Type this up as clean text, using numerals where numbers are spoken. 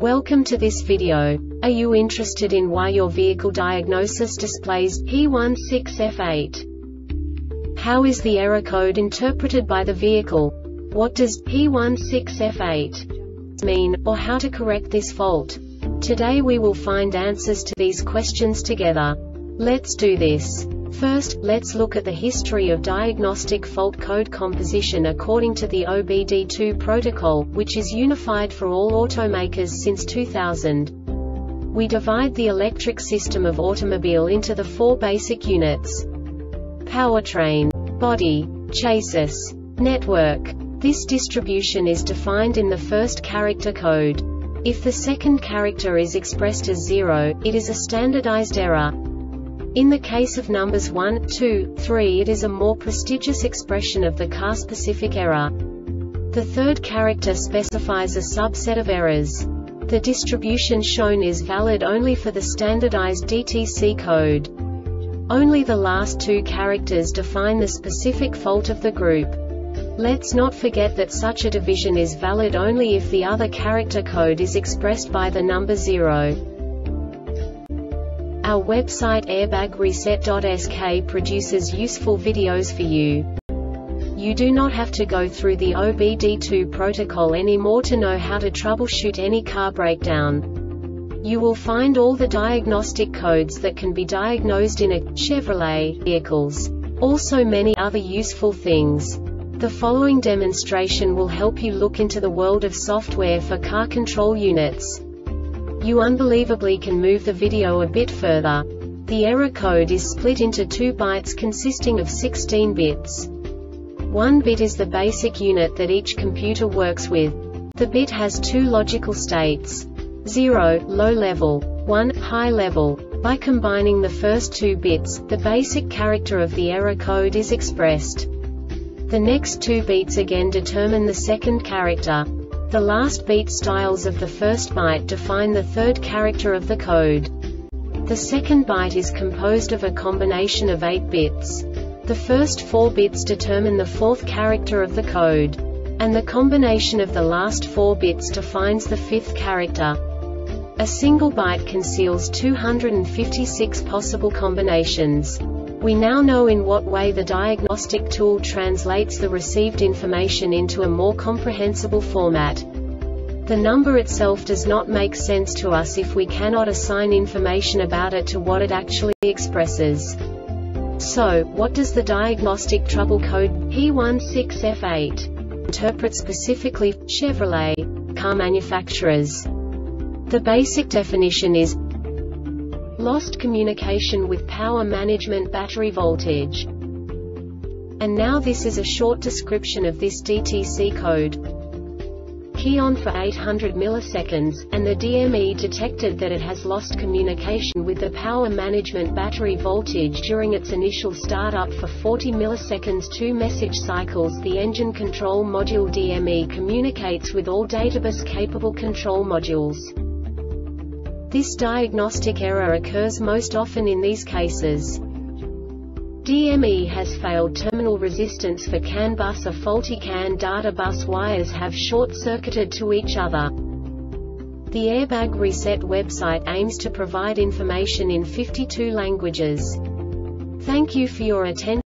Welcome to this video. Are you interested in why your vehicle diagnosis displays P16F8? How is the error code interpreted by the vehicle? What does P16F8 mean, or how to correct this fault? Today we will find answers to these questions together. Let's do this. First, let's look at the history of diagnostic fault code composition according to the OBD2 protocol, which is unified for all automakers since 2000. We divide the electric system of automobile into the four basic units: powertrain, body, chassis, network. This distribution is defined in the first character code. If the second character is expressed as 0, it is a standardized error. In the case of numbers 1, 2, 3, it is a more prestigious expression of the car-specific error. The third character specifies a subset of errors. The distribution shown is valid only for the standardized DTC code. Only the last two characters define the specific fault of the group. Let's not forget that such a division is valid only if the other character code is expressed by the number 0. Our website airbagreset.sk produces useful videos for you. You do not have to go through the OBD2 protocol anymore to know how to troubleshoot any car breakdown. You will find all the diagnostic codes that can be diagnosed in a Chevrolet vehicles. Also many other useful things. The following demonstration will help you look into the world of software for car control units. You unbelievably can move the video a bit further. The error code is split into 2 bytes consisting of 16 bits. 1 bit is the basic unit that each computer works with. The bit has 2 logical states: 0, low level, 1, high level. By combining the first 2 bits, the basic character of the error code is expressed. The next 2 beats again determine the second character. The last beat styles of the first byte define the third character of the code. The second byte is composed of a combination of 8 bits. The first 4 bits determine the fourth character of the code. And the combination of the last 4 bits defines the fifth character. A single byte conceals 256 possible combinations. We now know in what way the diagnostic tool translates the received information into a more comprehensible format. The number itself does not make sense to us if we cannot assign information about it to what it actually expresses. So, what does the diagnostic trouble code P16F8 interpret specifically for Chevrolet car manufacturers? The basic definition is lost communication with power management battery voltage. And now this is a short description of this DTC code. Key on for 800 milliseconds, and the DME detected that it has lost communication with the power management battery voltage during its initial startup for 40 milliseconds. 2 message cycles. The engine control module DME communicates with all databus capable control modules. This diagnostic error occurs most often in these cases: DME has failed terminal resistance for CAN bus, or faulty CAN data bus wires have short-circuited to each other. The Airbag Reset website aims to provide information in 52 languages. Thank you for your attention.